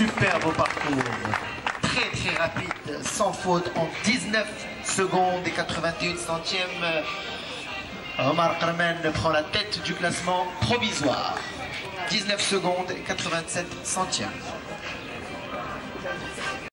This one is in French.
Superbe parcours. Très très rapide, sans faute, en 19 secondes et 81 centièmes. Omar Carmen prend la tête du classement provisoire. 19 secondes et 87 centièmes.